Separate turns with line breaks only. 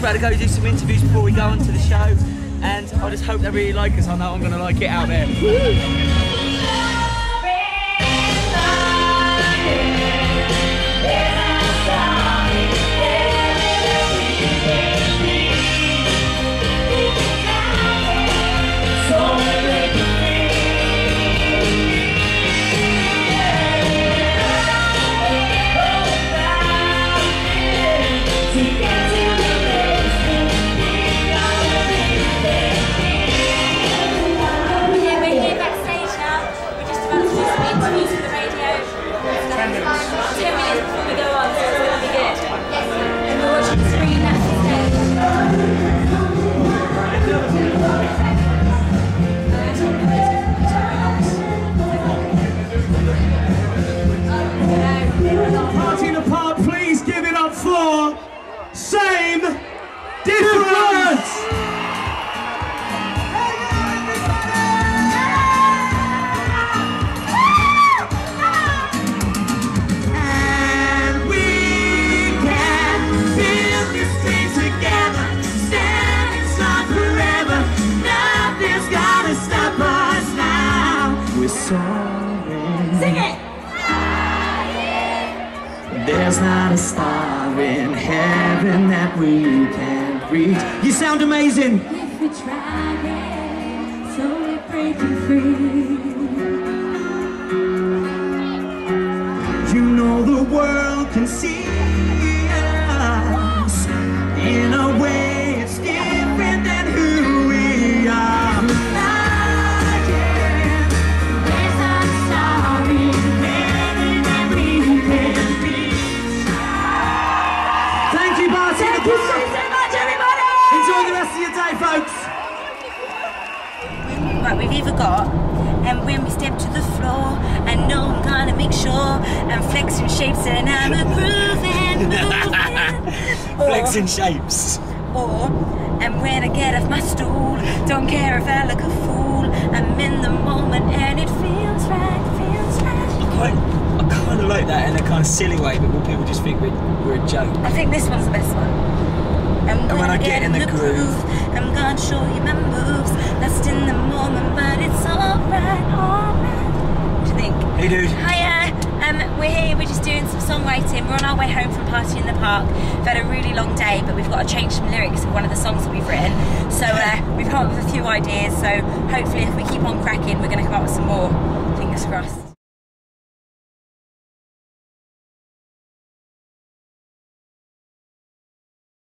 about to go do some interviews before we go on to the show, and I just hope they really like us. I know I'm going to like it out there.
Same difference. And we can build this thing together, standing strong forever. Nothing's gonna stop us now. We're sorry.
Sing it.
There's not a star in heaven that we can't reach. You sound amazing.
If we try it, so we break you free.
You know the world can see us in a way it's different than who we are.
There's not a star in heaven that we can reach.
Thank you, Barty.
Thank you so much, everybody!
Enjoy the rest of your day, folks.
Right, we've either got, and when we step to the floor, I know I'm gonna make sure I'm flexing shapes and I'm a grooving, moving.
Flexing shapes.
Or, and when I get off my stool, don't care if I look a fool. I'm in the moment and it feels right, feels right.
I kind of like that in a kind of silly way, but people just think we're a joke.
I think this one's the best one. And
when I get in the groove,
I'm gonna show you my moves. Lost in the moment, but it's alright, alright. What do you think?
Hey dude.
Hiya, we're here, we're just doing some songwriting. We're on our way home from Party in the Park. We've had a really long day, but we've got to change some lyrics of one of the songs that we've written. So we've come up with a few ideas, so hopefully if we keep on cracking, we're gonna come up with some more. Fingers crossed.